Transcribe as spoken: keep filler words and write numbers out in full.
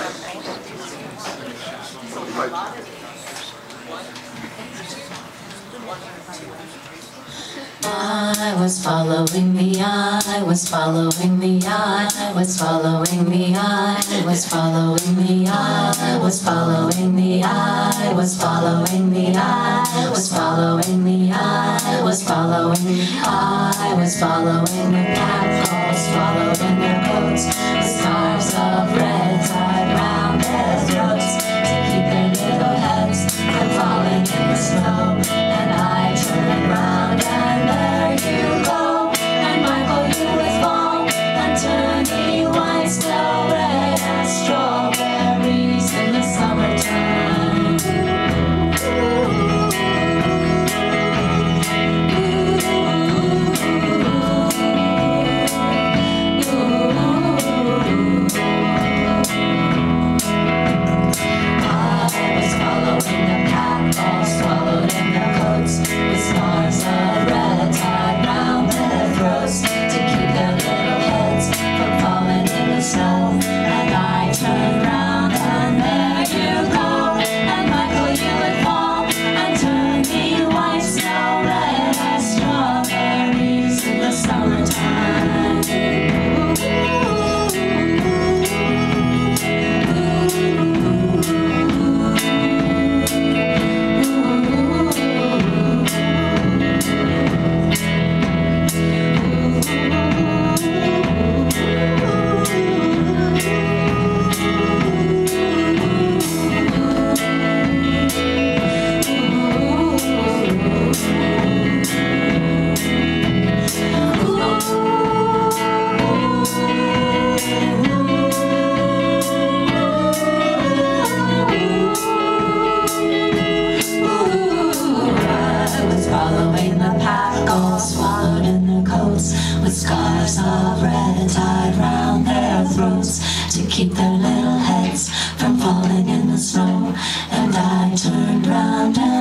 I was following the eye, I was following the eye, I was following the eye, I was following the eye, I was following the eye, I was following the eye, I was following the eye, I was following the eye, I was following the path, all swallowed in their coats, the scarves of red tied round their throats to keep their little heads from falling in the snow. And I turned round and there you go, and Michael, you would fall and turn me white, still red as strawberries in the summertime. I was following the pack, all swallowed in their coats, with scarves of red tied round their throats to keep their little heads from falling in the snow. And I turned round and there you go, and Michael, you would fall and turn me white, snow red as strawberries in the summertime. Following the pack, all swallowed in their coats, with scarves of red tied round their throats to keep their little heads from falling in the snow. And I turned round and